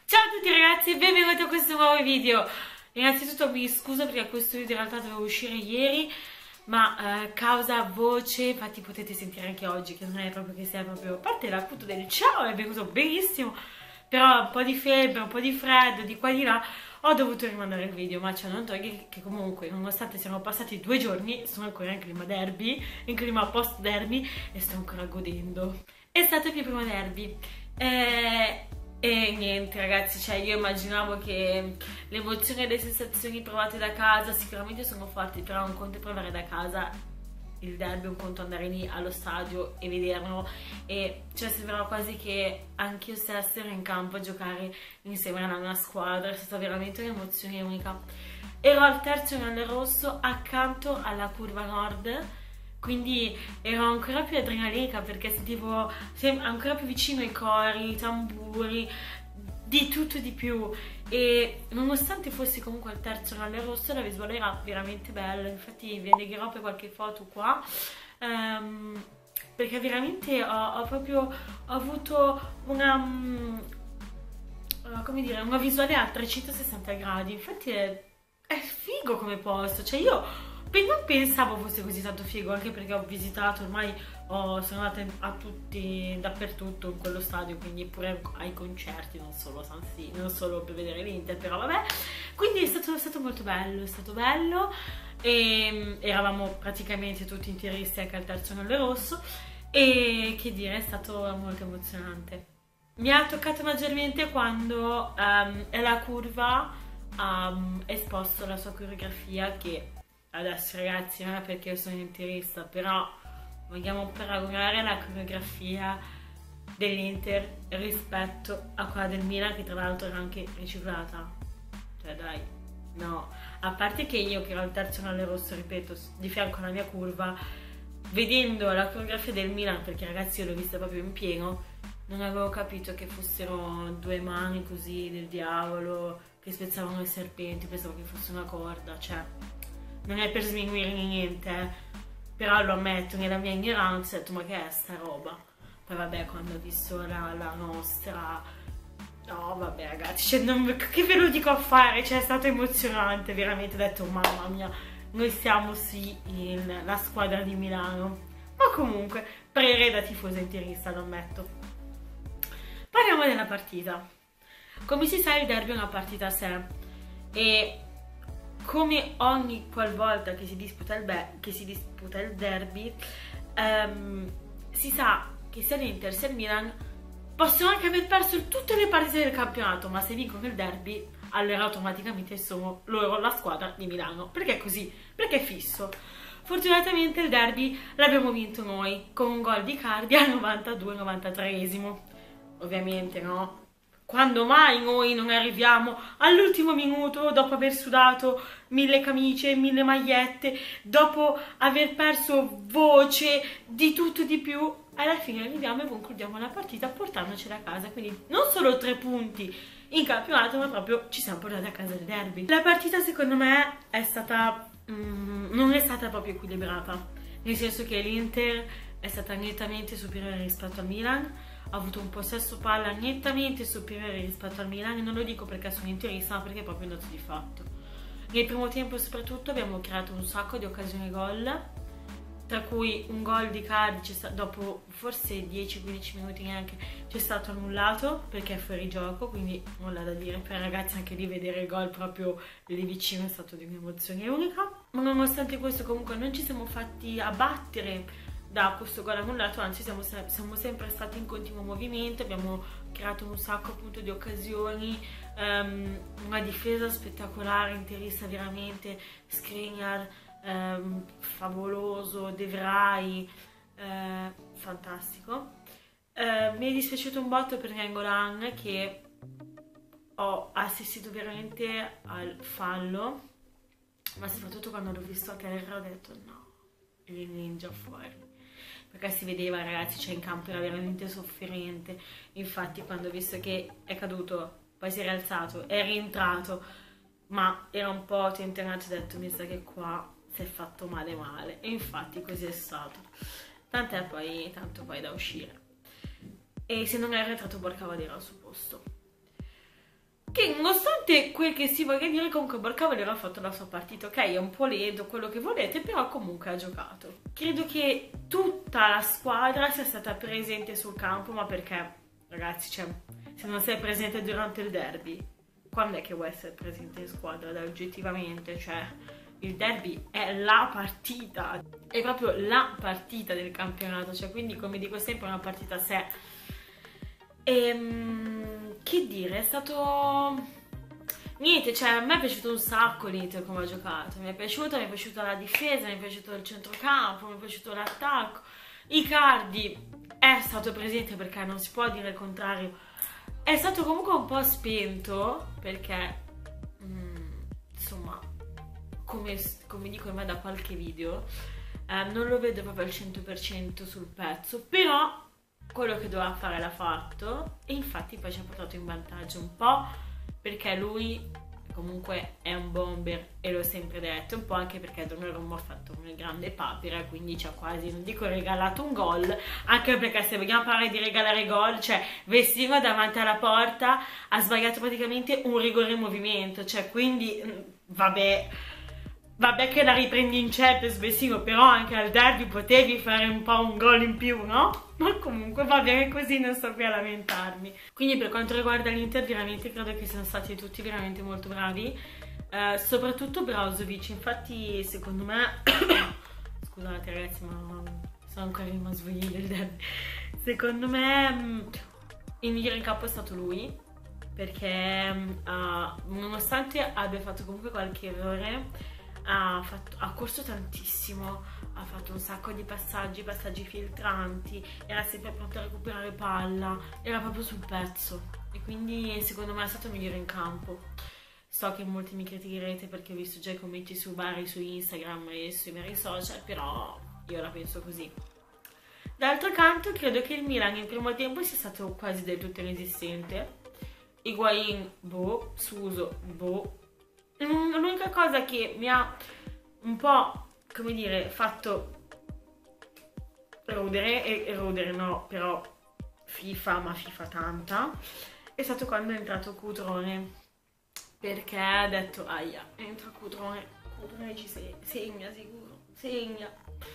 Ciao a tutti ragazzi e benvenuti a questo nuovo video. Innanzitutto mi scuso perché questo video in realtà doveva uscire ieri, ma causa voce, infatti potete sentire anche oggi che non è proprio che sia proprio, a parte l'appunto del ciao è venuto benissimo, però un po' di febbre, un po' di freddo, di qua e di là, ho dovuto rimandare il video, ma ciò non toglie che comunque, nonostante siano passati 2 giorni, sono ancora in clima derby, in clima post derby e sto ancora godendo. È stato il mio primo derby. E niente ragazzi, cioè io immaginavo che l'emozione e le sensazioni provate da casa sicuramente sono forti, però un conto è provare da casa il derby, un conto andare lì allo stadio e vederlo, e cioè sembrava quasi che anche io stessa ero in campo a giocare insieme alla mia squadra. È stata veramente un'emozione unica. Ero al terzo giornale rosso accanto alla curva nord, quindi ero ancora più adrenalinica perché sentivo ancora più vicino i cori, i tamburi, di tutto e di più. E nonostante fossi comunque al terzo giornale rosso, la visuale era veramente bella. Infatti vi legherò per qualche foto qua, perché veramente ho proprio avuto come dire, una visuale a 360 gradi. Infatti è figo come posto, cioè io non pensavo fosse così tanto figo, anche perché ho visitato, ormai sono andata a tutti, dappertutto in quello stadio, quindi pure ai concerti, non solo a San Siro, non solo per vedere l'Inter, però vabbè. Quindi è stato molto bello, è stato bello, e eravamo praticamente tutti interisti anche al terzo giornale rosso, e che dire, è stato molto emozionante. Mi ha toccato maggiormente quando la curva ha esposto la sua coreografia, che adesso ragazzi non è perché io sono interista, però vogliamo paragonare la coreografia dell'Inter rispetto a quella del Milan, che tra l'altro era anche riciclata. Cioè dai, no. A parte che io, che ero al terzo giornale rosso, ripeto, di fianco alla mia curva, vedendo la coreografia del Milan, perché ragazzi io l'ho vista proprio in pieno, non avevo capito che fossero due mani così del diavolo che spezzavano i serpenti, pensavo che fosse una corda, cioè non è per sminuire niente, però lo ammetto, nella mia ignoranza ho detto ma che è sta roba? Poi vabbè, quando ho visto la nostra, no vabbè ragazzi, cioè, che ve lo dico a fare, cioè è stato emozionante, veramente. Ho detto mamma mia, noi siamo sì la squadra di Milano, ma comunque pre da tifosa interista, lo ammetto. Parliamo della partita. Come si sa, il derby è una partita a sé, e come ogni qualvolta che si disputa il derby, si sa che sia l'Inter sia il Milan possono anche aver perso tutte le partite del campionato, ma se vincono il derby allora automaticamente sono loro la squadra di Milano, perché è così, perché è fisso. Fortunatamente il derby l'abbiamo vinto noi con un gol di Icardi al 92-93esimo. Ovviamente no, quando mai noi non arriviamo all'ultimo minuto, dopo aver sudato 1000 camicie, 1000 magliette, dopo aver perso voce, di tutto e di più, alla fine arriviamo e concludiamo la partita portandocela a casa. Quindi non solo 3 punti in campionato, ma proprio ci siamo portati a casa il derby. La partita secondo me è stata non è stata proprio equilibrata, nel senso che l'Inter è stata nettamente superiore rispetto al Milan, ha avuto un possesso palla nettamente superiore rispetto al Milan, e non lo dico perché sono interista, ma perché è proprio un dato di fatto. Nel primo tempo soprattutto abbiamo creato un sacco di occasioni gol, tra cui un gol di Icardi dopo forse 10-15 minuti neanche ci è stato annullato perché è fuori gioco, quindi nulla da dire. Per i ragazzi anche lì vedere il gol proprio lì vicino è stato di un'emozione unica, ma nonostante questo comunque non ci siamo fatti abbattere da questo gol annullato, anzi siamo sempre stati in continuo movimento, abbiamo creato un sacco appunto di occasioni, una difesa spettacolare, interista veramente, Skriniar favoloso, De Vrij fantastico. Mi è dispiaciuto un botto per Nainggolan, che ho assistito veramente al fallo, ma soprattutto quando l'ho visto a terra ho detto no, il ninja fuori, perché si vedeva ragazzi, cioè in campo era veramente sofferente. Infatti quando ho visto che è caduto, poi si è rialzato, è rientrato, ma era un po' tentenato, ho detto mi sa che qua si è fatto male, e infatti così è stato, tanto poi da uscire, e se non era entrato Borcavadera al suo posto. nonostante quel che si voglia dire, comunque Borcavallero ha fatto la sua partita, ok? È un po' lento, quello che volete, però comunque ha giocato. Credo che tutta la squadra sia stata presente sul campo, ma perché, ragazzi, cioè, se non sei presente durante il derby, quando è che vuoi essere presente in squadra? Dai, oggettivamente, cioè, il derby è la partita, è proprio la partita del campionato, cioè, quindi, come dico sempre, è una partita a sé. Che dire, è stato... Niente, cioè a me è piaciuto un sacco l'Inter come ha giocato, mi è piaciuta la difesa, mi è piaciuto il centrocampo, mi è piaciuto l'attacco. Icardi è stato presente perché non si può dire il contrario, è stato comunque un po' spento perché, insomma, come dico ormai da qualche video, non lo vedo proprio al 100% sul pezzo, però quello che doveva fare l'ha fatto e infatti poi ci ha portato in vantaggio un po' perché lui comunque è un bomber e l'ho sempre detto, un po' anche perché Donnarumma ha fatto una grande papera, quindi ci ha quasi, non dico regalato un gol, anche perché se vogliamo parlare di regalare gol, cioè Vestino davanti alla porta ha sbagliato praticamente un rigore in movimento, cioè quindi vabbè che la riprendi in Champions, Vestino, però anche al derby potevi fare un po' un gol in più, no? Ma comunque va bene così, non sto qui a lamentarmi. Quindi per quanto riguarda l'Inter, veramente credo che siano stati tutti veramente molto bravi, soprattutto Brozovic, infatti secondo me... Scusate ragazzi, ma sono ancora in svegli del derby. Secondo me il migliore in campo è stato lui, perché nonostante abbia fatto comunque qualche errore, ha corso tantissimo, ha fatto un sacco di passaggi filtranti, era sempre pronto a recuperare palla, era proprio sul pezzo e quindi secondo me è stato il migliore in campo. So che molti mi criticherete perché ho visto già i commenti su vari, su Instagram e sui vari social, però io la penso così. D'altro canto credo che il Milan in primo tempo sia stato quasi del tutto inesistente. Higuain, boh, Suso, boh. L'unica cosa che mi ha un po', come dire, fatto rodere no, però ma FIFA tanta, è stato quando è entrato Cutrone, perché ha detto, aia, entra Cutrone ci segna sicuro, segna.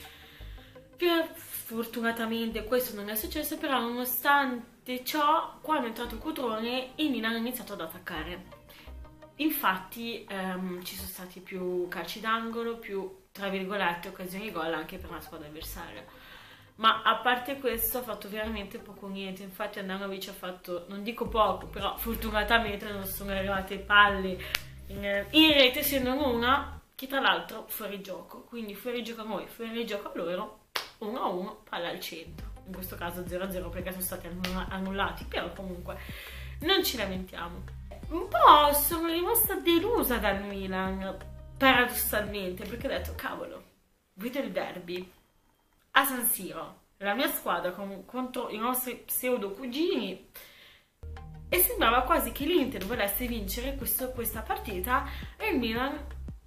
Fortunatamente questo non è successo, però nonostante ciò, quando è entrato Cutrone, il Milan ha iniziato ad attaccare. Infatti ci sono stati più calci d'angolo, più tra virgolette occasioni di gol anche per la squadra avversaria. Ma a parte questo ha fatto veramente poco niente. Infatti Andanovic ha fatto, non dico poco, però fortunatamente non sono arrivate palle in rete, se non una che tra l'altro fuori gioco. Quindi fuori gioco a noi, fuori gioco a loro, 1-1, palla al centro. In questo caso 0-0 perché sono stati annullati, però comunque non ci lamentiamo. Un po' sono rimasta delusa dal Milan, paradossalmente, perché ho detto, cavolo, vedo il derby a San Siro, la mia squadra contro i nostri pseudo cugini, e sembrava quasi che l'Inter volesse vincere questa partita e il Milan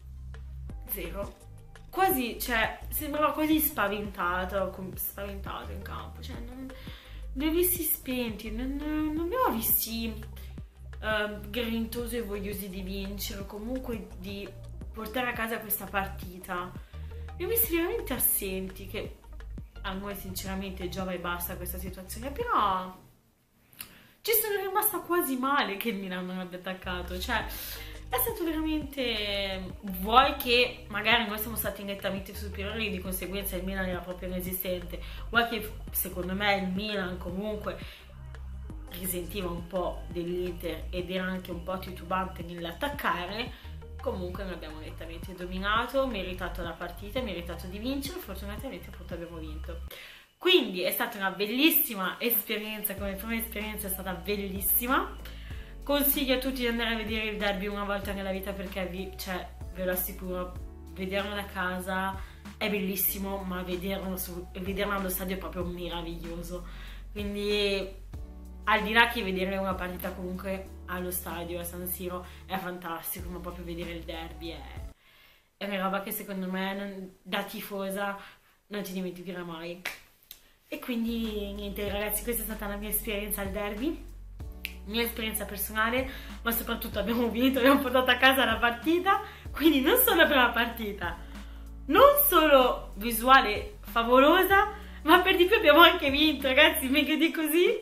0. Quasi, cioè, sembrava quasi spaventato in campo, cioè, non li ho visti spenti, non li ho visti grintosi e vogliosi di vincere o comunque di portare a casa questa partita. Li ho visti veramente assenti, che a noi sinceramente giova e basta questa situazione, però ci sono rimasta quasi male che il Milan non abbia attaccato, cioè è stato veramente... Vuoi che magari noi siamo stati nettamente superiori, di conseguenza il Milan era proprio inesistente, vuoi che secondo me il Milan comunque risentiva un po' dell'Inter ed era anche un po' titubante nell'attaccare, comunque noi abbiamo nettamente dominato, meritato la partita, meritato di vincere, fortunatamente appunto abbiamo vinto. Quindi è stata una bellissima esperienza, come prima esperienza è stata bellissima. Consiglio a tutti di andare a vedere il derby una volta nella vita perché ve lo assicuro, vederlo da casa è bellissimo, ma vederlo allo stadio è proprio meraviglioso. Quindi al di là che vedere una partita comunque allo stadio, a San Siro, è fantastico, ma proprio vedere il derby è una roba che secondo me da tifosa non ti dimenticherà mai. E quindi niente ragazzi, questa è stata la mia esperienza al derby. mia esperienza personale, ma soprattutto abbiamo vinto, abbiamo portato a casa la partita, quindi non solo la prima partita, non solo visuale favolosa, ma per di più abbiamo anche vinto, ragazzi, meglio di così.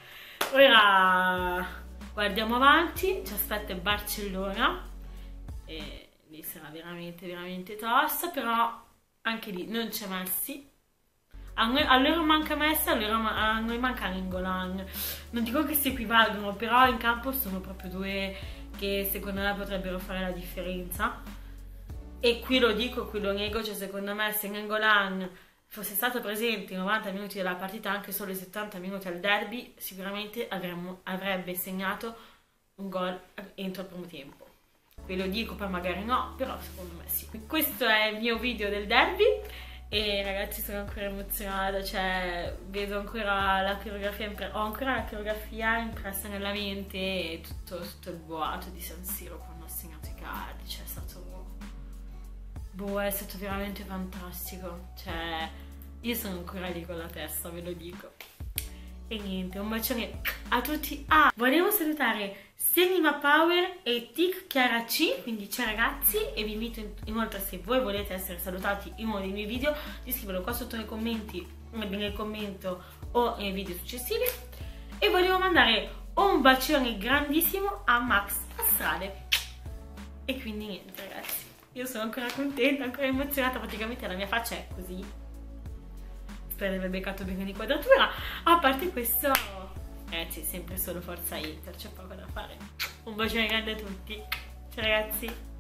Ora guardiamo avanti, ci aspetta il Barcellona e lì sarà veramente veramente tosta, però anche lì non c'è Messi. A loro manca Messi, a noi manca Nainggolan. Non dico che si equivalgono, però in campo sono proprio due che secondo me potrebbero fare la differenza. E qui lo dico, qui lo nego, cioè secondo me se Nainggolan fosse stato presente i 90 minuti della partita, anche solo i 70 minuti al derby, sicuramente avrebbe segnato un gol entro il primo tempo. Ve lo dico, poi magari no, però secondo me sì. Questo è il mio video del derby e ragazzi sono ancora emozionata, cioè vedo ancora la coreografia, ho ancora la coreografia impressa nella mente e tutto il boato di San Siro quando ho segnato i cardi, cioè è stato... boh, è stato veramente fantastico, cioè io sono ancora lì con la testa, ve lo dico. E niente, un bacione a tutti. Volevo salutare Senima Power e Tic Chiara C, quindi ciao ragazzi, e vi invito inoltre, se voi volete essere salutati in uno dei miei video, di scriverlo qua sotto nei commenti, nel commento o nei video successivi. E volevo mandare un bacione grandissimo a Max Astrale. E quindi niente ragazzi, io sono ancora contenta, ancora emozionata, praticamente la mia faccia è così. Spero di aver beccato bene l'inquadratura. A parte questo, ragazzi, sempre solo forza Inter, c'è poco da fare. Un bacione grande a tutti. Ciao ragazzi.